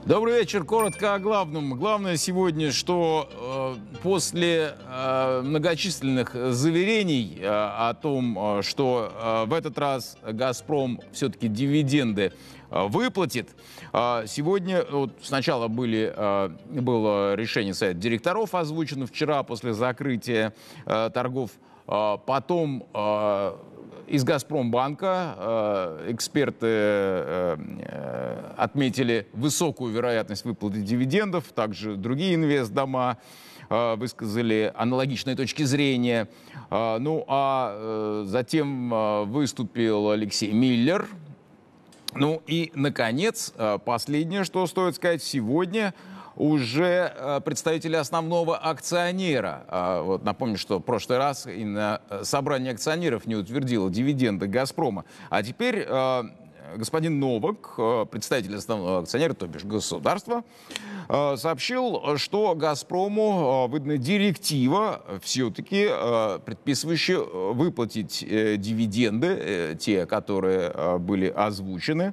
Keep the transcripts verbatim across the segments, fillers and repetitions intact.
Добрый вечер. Коротко о главном. Главное сегодня, что э, после э, многочисленных заверений э, о том, э, что э, в этот раз «Газпром» все-таки дивиденды э, выплатит, э, сегодня вот сначала были, э, было решение совета директоров озвучено вчера после закрытия э, торгов, э, потом э, из «Газпромбанка» э, эксперты э, э, отметили высокую вероятность выплаты дивидендов. Также другие инвестдома э, высказали аналогичные точки зрения. Э, ну а э, затем э, выступил Алексей Миллер. Ну и, наконец, э, последнее, что стоит сказать, сегодня уже э, представители основного акционера. Э, вот напомню, что в прошлый раз и на собрании акционеров не утвердило дивиденды «Газпрома». А теперь э, господин Новак, э, представитель основного акционера, то бишь государства, э, сообщил, что «Газпрому» э, выдана директива, все-таки э, предписывающая выплатить э, дивиденды, э, те, которые э, были озвучены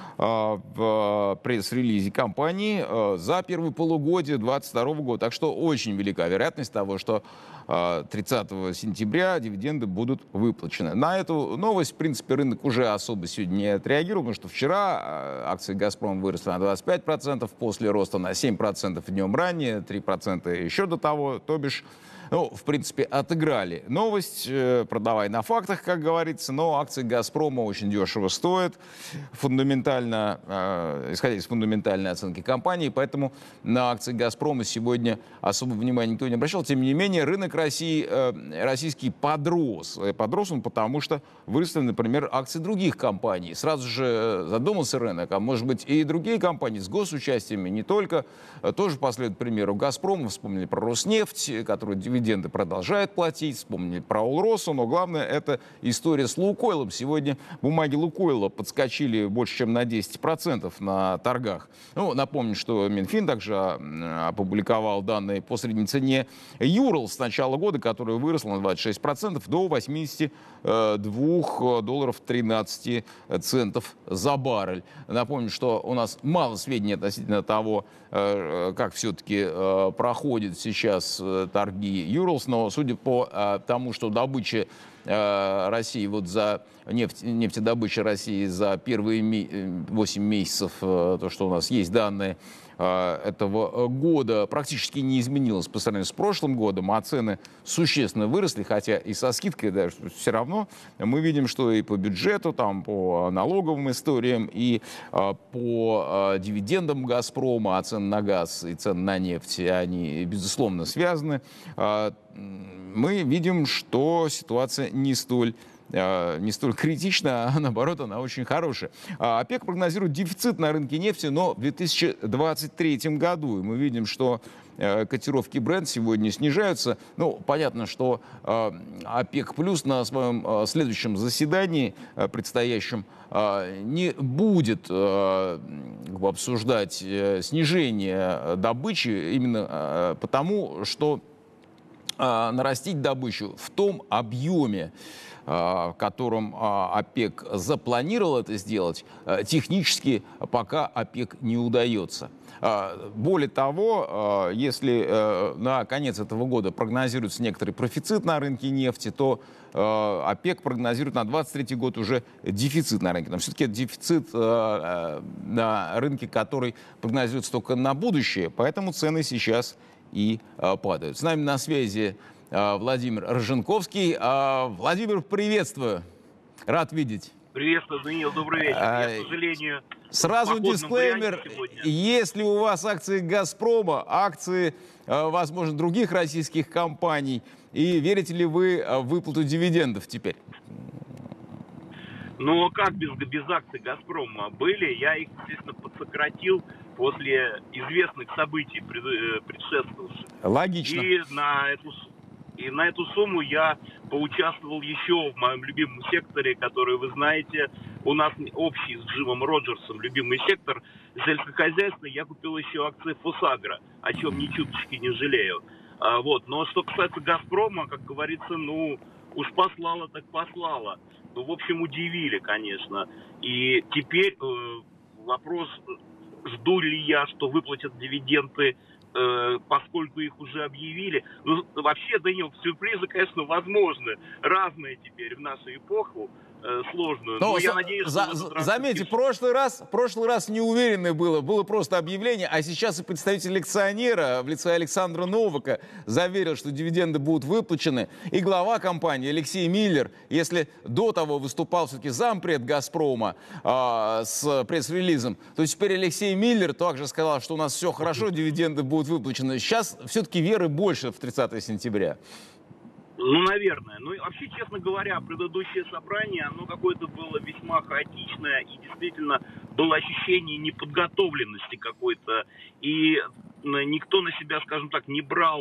в пресс-релизе компании за первое полугодие две тысячи двадцать второго года. Так что очень велика вероятность того, что тридцатого сентября дивиденды будут выплачены. На эту новость, в принципе, рынок уже особо сегодня не отреагировал, потому что вчера акции «Газпром» выросли на двадцать пять процентов, после роста на семь процентов днем ранее, три процента еще до того, то бишь, ну, в принципе, отыграли новость, продавай на фактах, как говорится, но акции «Газпрома» очень дешево стоят, фундаментально, э, исходя из фундаментальной оценки компании, поэтому на акции «Газпрома» сегодня особо внимания никто не обращал. Тем не менее, рынок России, э, российский подрос. Подрос он потому, что выросли, например, акции других компаний. Сразу же задумался рынок, а может быть и другие компании с госучастиями, не только, тоже последуют примеру «Газпрома». Вспомнили про «Роснефть», который дивиденды продолжает платить, вспомнили про «Алросу», но главное это история с «Лукойлом». Сегодня бумаги «Лукойла» подскочили больше, чем на десять процентов на торгах. Ну, напомню, что Минфин также опубликовал данные по средней цене «Юрал» с начала года, которая выросла на двадцать шесть процентов до восьмидесяти двух долларов тринадцати центов за баррель. Напомню, что у нас мало сведений относительно того, как все-таки проходят сейчас торги «Юралс», но судя по тому, что добыча России вот за нефть, нефтедобыча России за первые восемь месяцев, то, что у нас есть данные этого года, практически не изменилось по сравнению с прошлым годом, а цены существенно выросли, хотя и со скидкой даже все равно мы видим, что и по бюджету, там, по налоговым историям, и по дивидендам «Газпрома», а цены на газ и цены на нефть, они, безусловно, связаны. Мы видим, что ситуация не столь не столь критична, а наоборот, она очень хорошая. ОПЕК прогнозирует дефицит на рынке нефти, но в две тысячи двадцать третьем году. И мы видим, что котировки Brent сегодня снижаются. Ну, понятно, что ОПЕК плюс на своем следующем заседании, предстоящем, не будет обсуждать снижение добычи, именно потому, что нарастить добычу в том объеме, в котором ОПЕК запланировал это сделать, технически пока ОПЕК не удается. Более того, если на конец этого года прогнозируется некоторый профицит на рынке нефти, то ОПЕК прогнозирует на двадцать третий год уже дефицит на рынке. Но все-таки это дефицит на рынке, который прогнозируется только на будущее, поэтому цены сейчас и падают. С нами на связи Владимир Роженковский. Владимир, приветствую. Рад видеть. Приветствую, Даниил, добрый вечер. Я, к сожалению, сразу дисклеймер. Если у вас акции «Газпрома», акции, возможно, других российских компаний, и верите ли вы в выплату дивидендов теперь? Ну, как без, без акций «Газпрома» были, я их, естественно, подсократил после известных событий, предшествовавших. Логично. И на эту, и на эту сумму я поучаствовал еще в моем любимом секторе, который, вы знаете, у нас общий с Джимом Роджерсом любимый сектор сельскохозяйственный. Я купил еще акции «Фосагро», о чем ни чуточки не жалею. А, вот. Но что касается «Газпрома», как говорится, ну, уж послала так послала. Ну, в общем, удивили, конечно. И теперь э, вопрос жду ли я, что выплатят дивиденды, э, поскольку их уже объявили. Ну, вообще, Данил, сюрпризы, конечно, возможны. Разные теперь в нашу эпоху. Сложную. Но, Но я за, надеюсь, за, что за, заметьте, в прошлый раз, прошлый раз неуверенное было, было просто объявление, а сейчас и представитель акционера в лице Александра Новака заверил, что дивиденды будут выплачены. И глава компании Алексей Миллер, если до того выступал все-таки зампред «Газпрома» э, с пресс-релизом, то теперь Алексей Миллер также сказал, что у нас все хорошо, дивиденды будут выплачены. Сейчас все-таки веры больше в тридцатое сентября. Ну, наверное. Ну, и вообще, честно говоря, предыдущее собрание, оно какое-то было весьма хаотичное, и действительно было ощущение неподготовленности какой-то. И никто на себя, скажем так, не брал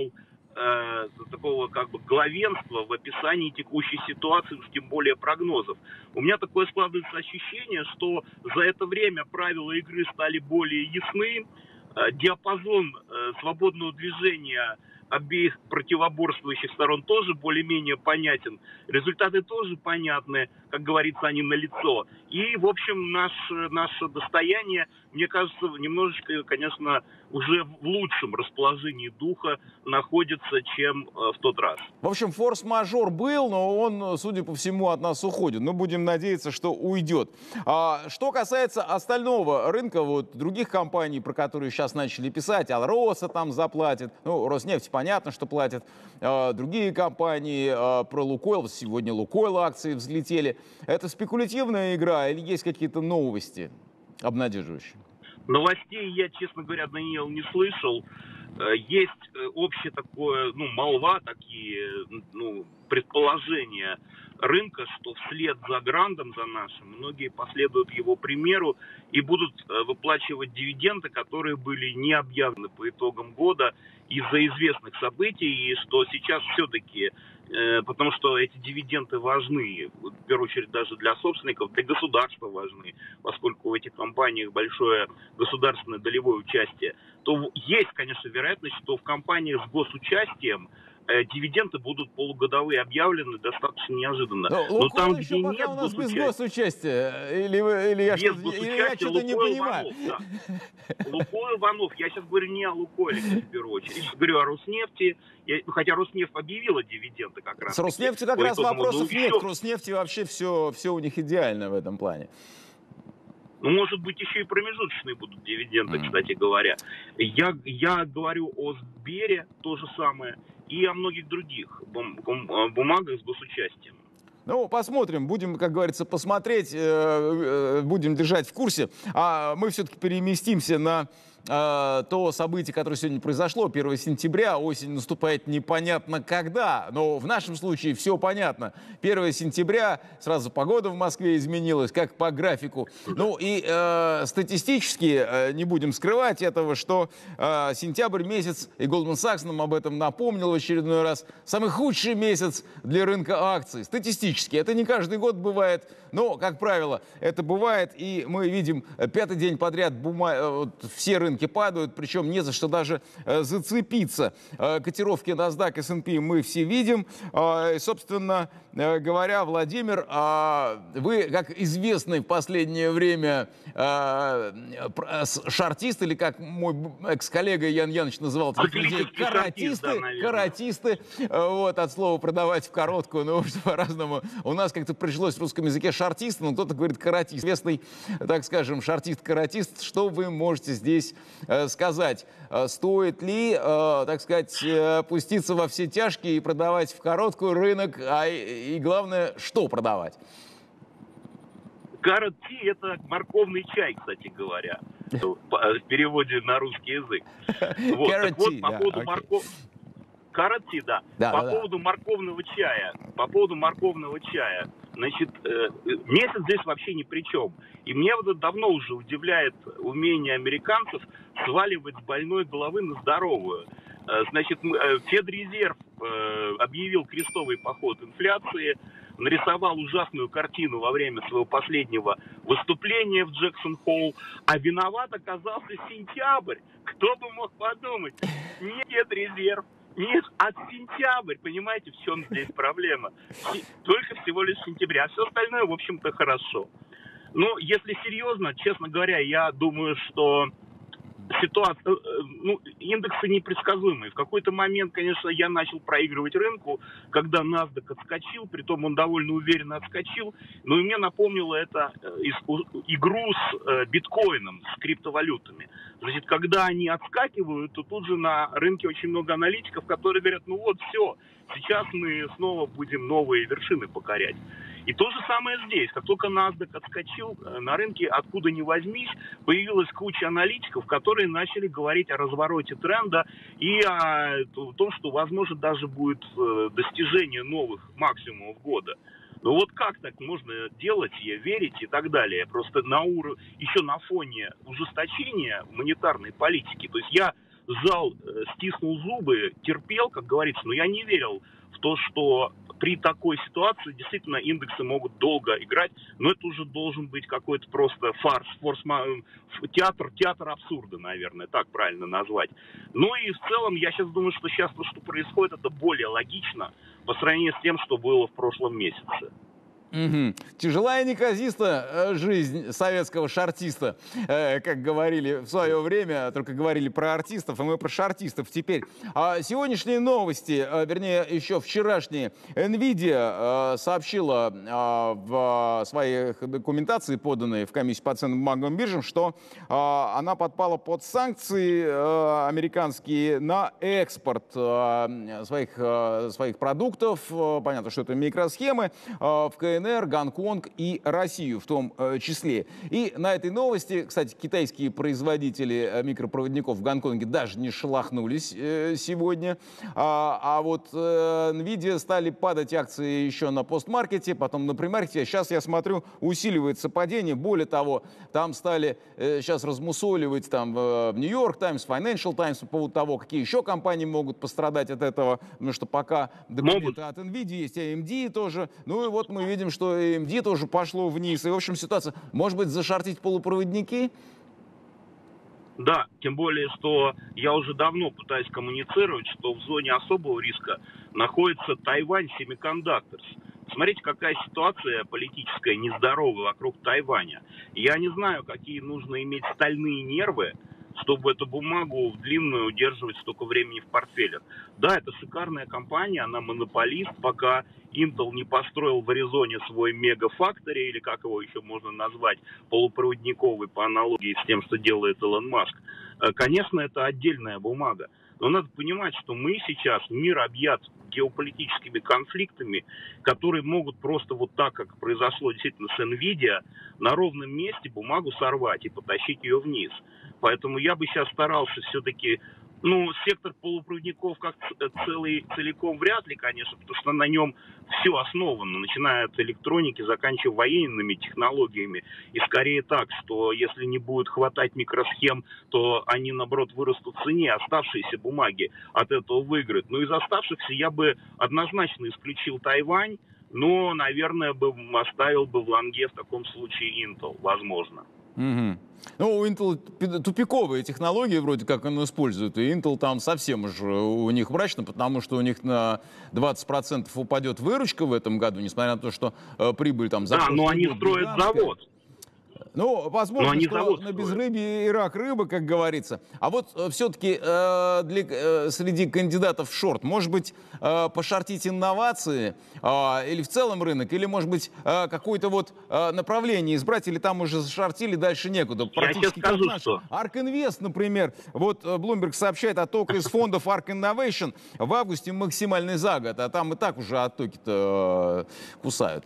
э, такого как бы главенства в описании текущей ситуации, уж тем более прогнозов. У меня такое складывается ощущение, что за это время правила игры стали более ясны, э, диапазон э, свободного движения обеих противоборствующих сторон тоже более-менее понятен. Результаты тоже понятны, как говорится, они налицо. И, в общем, наш, наше достояние, мне кажется, немножечко, конечно, уже в лучшем расположении духа находится, чем в тот раз. В общем, форс-мажор был, но он, судя по всему, от нас уходит. Но будем надеяться, что уйдет. А, что касается остального рынка, вот других компаний, про которые сейчас начали писать, Алроса там заплатит, ну, Роснефть, понятно, что платят, а, другие компании, а, про Лукойл, сегодня Лукойл акции взлетели. Это спекулятивная игра или есть какие-то новости обнадеживающие? Новостей я, честно говоря, Даниил, не слышал. Есть общее такое, ну, молва, такие, ну, предположения рынка, что вслед за грандом, за нашим, многие последуют его примеру и будут выплачивать дивиденды, которые были не объявлены по итогам года из-за известных событий, и что сейчас все-таки, э, потому что эти дивиденды важны, в первую очередь даже для собственников, для государства важны, поскольку в этих компаниях большое государственное долевое участие, то есть, конечно, вероятность, что в компаниях с госучастием э, дивиденды будут полугодовые объявлены достаточно неожиданно. Но, Но там, где пока нет у нас без госучастия, или, или я что-то что не понимаю. Иванов, да. Лукойл Иванов, я сейчас говорю не о Лукойле, в первую очередь, я говорю о Роснефти, я, хотя Роснефть объявила дивиденды как раз. С Роснефтью как раз вопросов нет, к Роснефти вообще все, все у них идеально в этом плане. Ну, может быть, еще и промежуточные будут дивиденды, mm. кстати говоря. Я, я говорю о Сбере, то же самое, и о многих других бум, бумагах с госучастием. Ну, посмотрим, будем, как говорится, посмотреть, будем держать в курсе. А мы все-таки переместимся на э, то событие, которое сегодня произошло, первого сентября. Осень наступает непонятно когда, но в нашем случае все понятно. первого сентября, сразу погода в Москве изменилась, как по графику. Ну и э, статистически, э, не будем скрывать этого, что э, сентябрь месяц, и Goldman Sachs нам об этом напомнил в очередной раз, самый худший месяц для рынка акций. Статистически. Это не каждый год бывает, но, как правило, это бывает, и мы видим пятый день подряд бума... вот, все рынки падают, причем не за что даже э, зацепиться. Э, котировки NASDAQ, эс энд пи мы все видим. Э, и, собственно э, говоря, Владимир, э, вы, как известный в последнее время э, шортист, или как мой экс-коллега Ян Яныч называл этих людей, каратисты, да, каратисты, э, вот, от слова продавать в короткую, ну, по-разному. У нас как-то пришлось в русском языке шортист, но кто-то говорит каратист. Известный, так скажем, шортист-каратист. Что вы можете здесь э, сказать? Э, стоит ли, э, так сказать, э, пуститься во все тяжкие и продавать в короткую рынок? А, и, и главное, что продавать? Карат ти – это морковный чай, кстати говоря, в переводе на русский язык. Вот, так вот, по поводу моркови. Карат-ти, да. да. По да, поводу да. морковного чая. По поводу морковного чая. Значит, э, месяц здесь вообще ни при чем. И мне вот давно уже удивляет умение американцев сваливать с больной головы на здоровую. Э, значит, э, Федрезерв э, объявил крестовый поход инфляции, нарисовал ужасную картину во время своего последнего выступления в Джексон-Холл, а виноват оказался сентябрь. Кто бы мог подумать? Не Федрезерв. Нет, от сентября, понимаете, в чем здесь проблема. Только всего лишь сентября, а все остальное, в общем-то, хорошо. Ну, если серьезно, честно говоря, я думаю, что ситуация, ну, индексы непредсказуемые. В какой-то момент, конечно, я начал проигрывать рынку, когда NASDAQ отскочил, притом он довольно уверенно отскочил, но и мне напомнило это игру с биткоином, с криптовалютами. Значит, когда они отскакивают, то тут же на рынке очень много аналитиков, которые говорят, ну вот, все, сейчас мы снова будем новые вершины покорять. И то же самое здесь. Как только NASDAQ отскочил, на рынке, откуда ни возьмись, появилась куча аналитиков, которые начали говорить о развороте тренда и о том, что, возможно, даже будет достижение новых максимумов года. Но вот как так можно делать, верить и так далее? Просто на ур... еще на фоне ужесточения монетарной политики. То есть я сжал, стиснул зубы, терпел, как говорится, но я не верил в то, что при такой ситуации действительно индексы могут долго играть, но это уже должен быть какой-то просто фарс, форс, театр, театр абсурда, наверное, так правильно назвать. Ну и в целом я сейчас думаю, что сейчас то, что происходит, это более логично по сравнению с тем, что было в прошлом месяце. Угу. Тяжелая неказиста жизнь советского шортиста, э, как говорили в свое время, только говорили про артистов, а мы про шортистов теперь. А сегодняшние новости, э, вернее, еще вчерашние, NVIDIA э, сообщила э, в своей документации, поданной в комиссию по ценным бумагам и биржам, что э, она подпала под санкции э, американские на экспорт э, своих, э, своих продуктов. Э, понятно, что это микросхемы э, в КНР, Гонконг и Россию в том э, числе. И на этой новости, кстати, китайские производители э, микропроводников в Гонконге даже не шелохнулись э, сегодня. А, а вот э, NVIDIA стали падать акции еще на постмаркете, потом на премаркете. Сейчас я смотрю, усиливается падение. Более того, там стали э, сейчас размусоливать там, э, в Нью-Йорк Таймс, Financial Times по поводу того, какие еще компании могут пострадать от этого. Потому что пока документы от NVIDIA есть, эй эм ди тоже. Ну и вот мы видим, что эй эм ди тоже пошло вниз. И, в общем, ситуация... Может быть, зашортить полупроводники? Да, тем более, что я уже давно пытаюсь коммуницировать, что в зоне особого риска находится Тайвань Semiconductors. Смотрите, какая ситуация политическая нездоровая вокруг Тайваня. Я не знаю, какие нужно иметь стальные нервы, чтобы эту бумагу в длинную удерживать столько времени в портфелях. Да, это шикарная компания, она монополист, пока Intel не построил в Аризоне свой мегафактори, или как его еще можно назвать, полупроводниковый по аналогии с тем, что делает Илон Маск. Конечно, это отдельная бумага. Но надо понимать, что мы сейчас, мир объят геополитическими конфликтами, которые могут просто вот так, как произошло действительно с NVIDIA, на ровном месте бумагу сорвать и потащить ее вниз. Поэтому я бы сейчас старался все-таки, ну, сектор полупроводников как целый, целиком вряд ли, конечно, потому что на нем все основано, начиная от электроники, заканчивая военными технологиями. И скорее так, что если не будет хватать микросхем, то они, наоборот, вырастут в цене, оставшиеся бумаги от этого выиграют. Но из оставшихся я бы однозначно исключил Тайвань, но, наверное, бы оставил бы в лонге в таком случае Intel, возможно. Угу. Ну, у Intel тупиковые технологии вроде как он использует, и Intel там совсем уж у них мрачно, потому что у них на двадцать процентов упадет выручка в этом году, несмотря на то, что э, прибыль там... За да, но они строят завод. Ну, возможно, что на безрыбье и рак рыба, как говорится. А вот э, все-таки э, для, э, среди кандидатов в шорт, может быть, э, пошортить инновации э, или в целом рынок, или, может быть, э, какое-то вот э, направление избрать, или там уже зашортили, дальше некуда. Практически Я скажу, что... Ark Invest, например, вот Bloomberg сообщает о оттоке из фондов Ark Innovation в августе максимальный за год, а там и так уже оттоки-то э, кусают.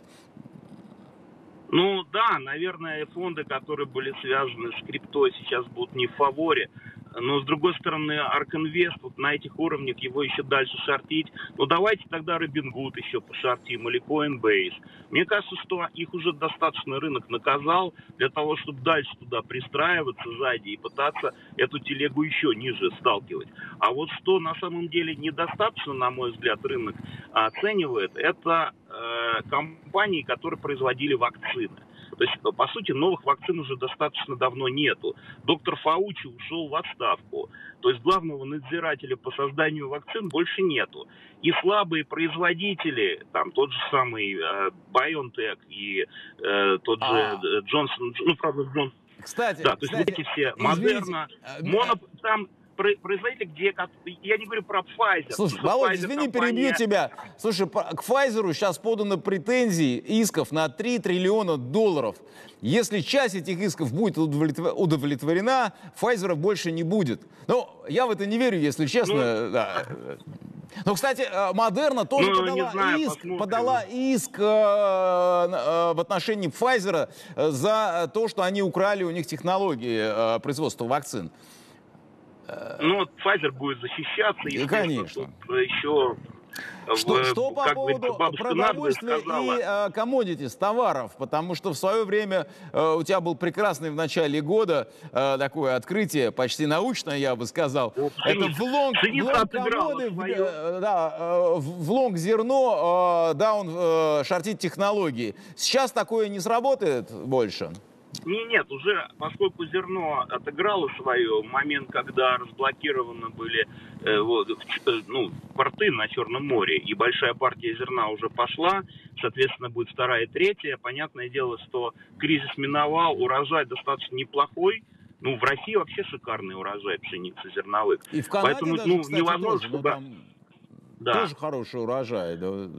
Ну да, наверное, фонды, которые были связаны с криптой, сейчас будут не в фаворе. Но, с другой стороны, Ark Invest, вот на этих уровнях его еще дальше шортить. Ну, давайте тогда Robinhood еще пошортим или Coinbase. Мне кажется, что их уже достаточно рынок наказал для того, чтобы дальше туда пристраиваться сзади и пытаться эту телегу еще ниже сталкивать. А вот что на самом деле недостаточно, на мой взгляд, рынок оценивает, это э, компании, которые производили вакцины. То есть, по сути, новых вакцин уже достаточно давно нету. Доктор Фаучи ушел в отставку. То есть главного надзирателя по созданию вакцин больше нету. И слабые производители, там тот же самый э, BioNTech и э, тот же Джонсон, ну, правда, Джонсон, Кстати, да, то есть кстати, вот эти все Модерна, Моно, там производитель, где, я не говорю про Pfizer. Слушай, Володь, Pfizer извини, компания... перебью тебя. Слушай, к Pfizer сейчас подано претензии, исков на три триллиона долларов. Если часть этих исков будет удовлетворена, Pfizer больше не будет. Ну, я в это не верю, если честно. Ну, да. Ну, кстати, Модерна тоже ну, подала, знаю, иск, подала иск э, э, в отношении Pfizer за то, что они украли у них технологии э, производства вакцин. Ну, вот Pfizer будет защищаться, и, конечно. Еще... Что, в, что по поводу продовольствия и коммодитис, э, товаров? Потому что в свое время э, у тебя был прекрасный в начале года э, такое открытие, почти научное, я бы сказал. Ну, это в лонг, в лонг комоды, в, э, да, э, в лонг зерно, э, даун э, шортит технологии. Сейчас такое не сработает больше? Не, нет, уже поскольку зерно отыграло свое, момент, когда разблокированы были э, вот, ну, порты на Черном море, и большая партия зерна уже пошла, соответственно, будет вторая и третья. Понятное дело, что кризис миновал, урожай достаточно неплохой. Ну, в России вообще шикарный урожай пшеницы зерновых. И в Канаде Поэтому, даже, ну, кстати, невозможно, тоже, чтобы... ну, там да. тоже хороший урожай, да.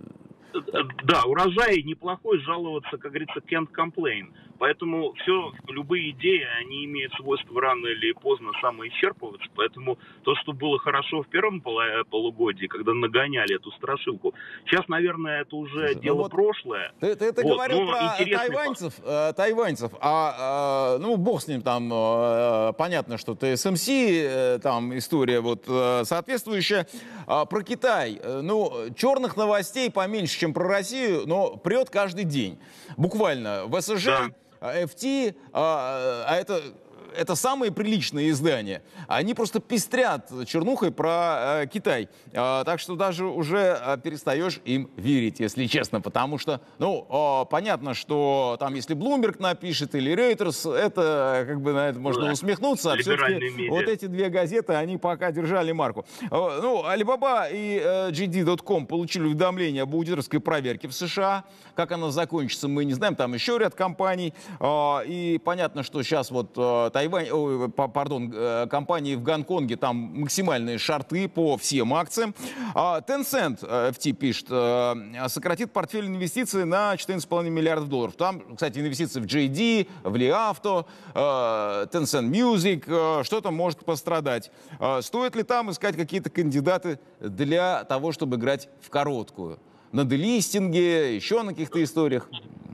Да, урожай неплохой, жаловаться, как говорится, can't complain. Поэтому все, любые идеи, они имеют свойство рано или поздно самоисчерпываться. Поэтому то, что было хорошо в первом полугодии, когда нагоняли эту страшилку, сейчас, наверное, это уже Слушай, дело ну вот прошлое. Ты, ты, ты вот, говорил про тайваньцев, э, тайваньцев, а э, ну бог с ним там, э, понятно, что ты эс эм си, э, там история вот э, соответствующая. А про Китай, э, ну черных новостей поменьше, чем про Россию, но прет каждый день. Буквально в эс жэ, да. эф ти, а, а это... это самые приличные издания. Они просто пестрят чернухой про э, Китай. Э, так что даже уже э, перестаешь им верить, если честно. Потому что, ну, э, понятно, что там, если Bloomberg напишет или Reuters, это как бы на это можно ну, да. усмехнуться. А все-таки вот эти две газеты, они пока держали марку. Э, ну, Alibaba и э, джей ди точка ком получили уведомление об аудиторской проверке в США. Как она закончится, мы не знаем. Там еще ряд компаний. Э, и понятно, что сейчас вот э, Тайвань, о, пардон, э, компании в Гонконге, там максимальные шорты по всем акциям. А Tencent, эф ти пишет, э, сократит портфель инвестиций на четырнадцать целых пять десятых миллиардов долларов. Там, кстати, инвестиции в джей ди, в Ли Авто, э, Tencent Music, э, что-то может пострадать. Э, стоит ли там искать какие-то кандидаты для того, чтобы играть в короткую? На делистинге, еще на каких-то историях?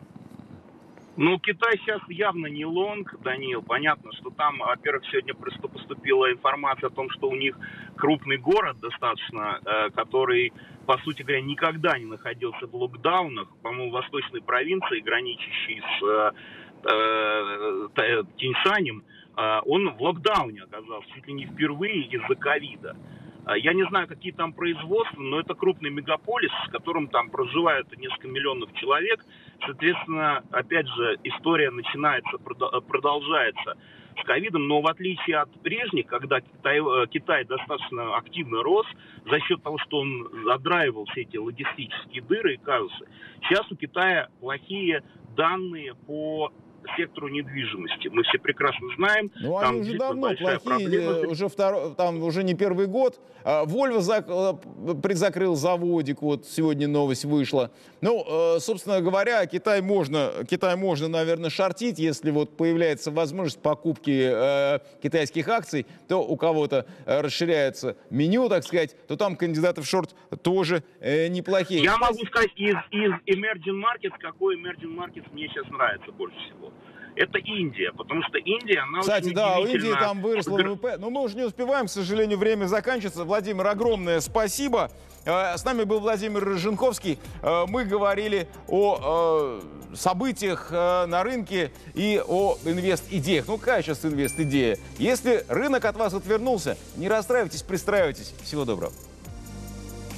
Ну, Китай сейчас явно не лонг, Данил. Понятно, что там, во-первых, сегодня просто поступила информация о том, что у них крупный город достаточно, э, который, по сути говоря, никогда не находился в локдаунах. По-моему, в восточной провинции, граничащей с э, э, Тяньшанем, э, он в локдауне оказался чуть ли не впервые из-за ковида. Я не знаю, какие там производства, но это крупный мегаполис, в котором там проживает несколько миллионов человек. Соответственно, опять же, история начинается, продолжается с ковидом, но в отличие от прежних, когда Китай, Китай достаточно активно рос за счет того, что он задраивал все эти логистические дыры и казусы, сейчас у Китая плохие данные по сектору недвижимости. Мы все прекрасно знаем. Ну, они уже давно плохие, уже второй, там уже не первый год. Volvo зак... предзакрыл заводик, вот сегодня новость вышла. Ну, собственно говоря, Китай можно, Китай можно, наверное, шортить, если вот появляется возможность покупки э, китайских акций, то у кого-то расширяется меню, так сказать, то там кандидаты в шорт тоже э, неплохие. Я могу сказать, из, из emerging markets, какой emerging markets мне сейчас нравится больше всего. Это Индия, потому что Индия, она Кстати, очень да, у удивительно... Индии там выросло вэ вэ пэ, но мы уже не успеваем, к сожалению, время заканчивается. Владимир, огромное спасибо. С нами был Владимир Рыженковский. Мы говорили о событиях на рынке и о инвест-идеях. Ну, какая сейчас инвест-идея? Если рынок от вас отвернулся, не расстраивайтесь, пристраивайтесь. Всего доброго.